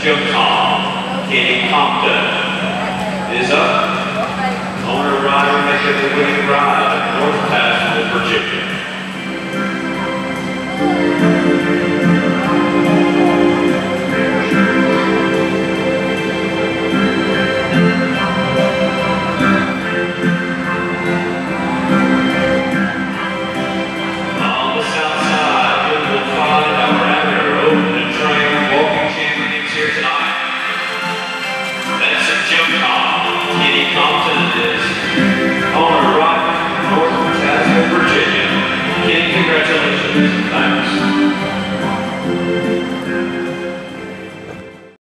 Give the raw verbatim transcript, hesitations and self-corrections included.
Jokong, Kenny Compton is up. Owner rider making the winning ride, North Passville, Virginia.